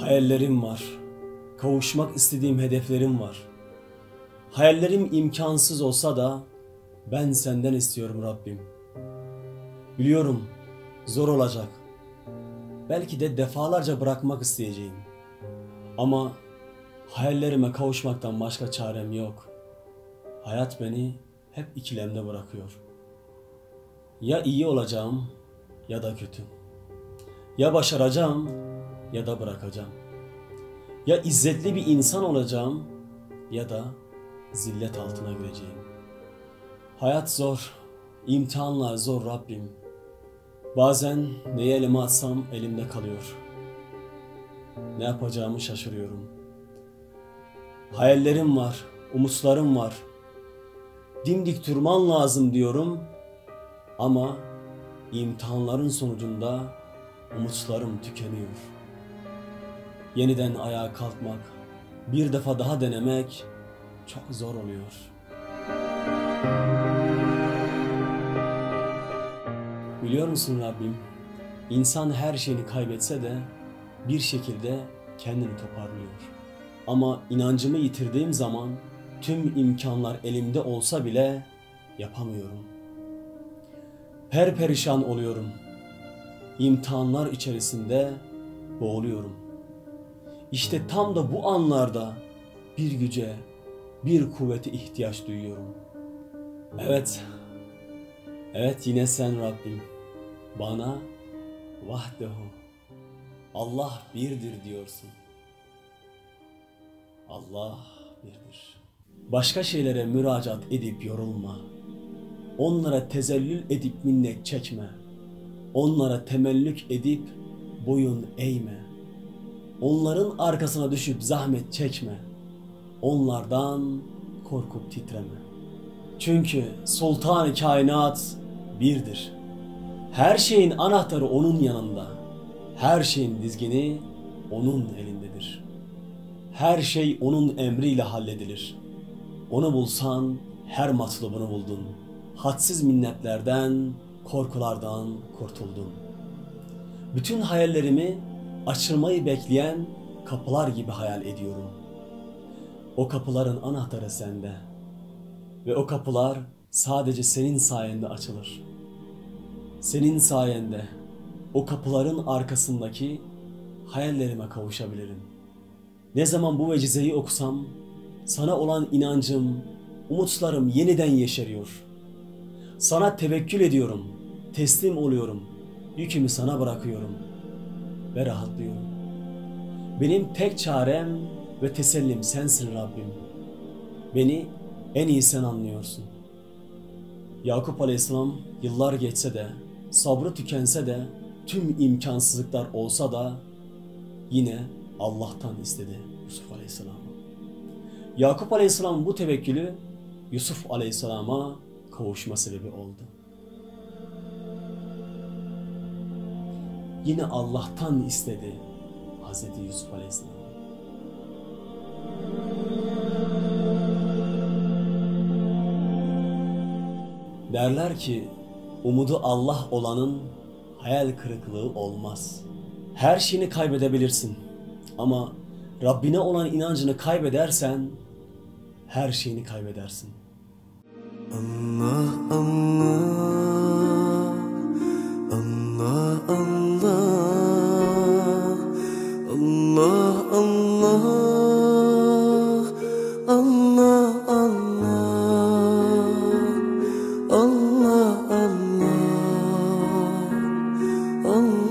Hayallerim var. Kavuşmak istediğim hedeflerim var. Hayallerim imkansız olsa da ben senden istiyorum Rabbim. Biliyorum zor olacak. Belki de defalarca bırakmak isteyeceğim. Ama hayallerime kavuşmaktan başka çarem yok. Hayat beni hep ikilemde bırakıyor. Ya iyi olacağım ya da kötü. Ya başaracağım ya da bırakacağım. Ya izzetli bir insan olacağım ya da zillet altına gireceğim. Hayat zor, imtihanlar zor Rabbim. Bazen neyi elime atsam elimde kalıyor. Ne yapacağımı şaşırıyorum. Hayallerim var, umutlarım var. Dimdik durman lazım diyorum. Ama imtihanların sonucunda umutlarım tükeniyor. Yeniden ayağa kalkmak, bir defa daha denemek çok zor oluyor. Biliyor musun Rabbim, insan her şeyini kaybetse de bir şekilde kendini toparlıyor. Ama inancımı yitirdiğim zaman tüm imkanlar elimde olsa bile yapamıyorum. Perperişan oluyorum. İmtihanlar içerisinde boğuluyorum. İşte tam da bu anlarda bir güce, bir kuvvete ihtiyaç duyuyorum. Evet yine sen Rabbim. Bana vahdehu, Allah birdir diyorsun. Allah birdir. Başka şeylere müracaat edip yorulma. Onlara tezellül edip minnet çekme. Onlara temellük edip boyun eğme. Onların arkasına düşüp zahmet çekme. Onlardan korkup titreme. Çünkü Sultan-ı Kainat birdir. Her şeyin anahtarı onun yanında. Her şeyin dizgini onun elindedir. Her şey onun emriyle halledilir. Onu bulsan her matlubunu buldun. Hadsiz minnetlerden, korkulardan kurtuldun. Bütün hayallerimi açılmayı bekleyen kapılar gibi hayal ediyorum. O kapıların anahtarı sende. Ve o kapılar sadece senin sayende açılır. Senin sayende o kapıların arkasındaki hayallerime kavuşabilirim. Ne zaman bu vecizeyi okusam sana olan inancım, umutlarım yeniden yeşeriyor. Sana tevekkül ediyorum, teslim oluyorum, yükümü sana bırakıyorum ve rahatlıyorum. Benim tek çarem ve tesellim sensin Rabbim. Beni en iyi sen anlıyorsun. Yakup Aleyhisselam yıllar geçse de, sabrı tükense de, tüm imkansızlıklar olsa da yine Allah'tan istedi Yusuf Aleyhisselam'ı. Yakup Aleyhisselam bu tevekkülü Yusuf Aleyhisselam'a kavuşma sebebi oldu. Yine Allah'tan istedi Hazreti Yusuf Aleyhisselam. Derler ki umudu Allah olanın hayal kırıklığı olmaz. Her şeyini kaybedebilirsin ama Rabbine olan inancını kaybedersen her şeyini kaybedersin. Allah Allah, Allah Allah, Allah Allah, Allah Allah, Allah Allah Allah.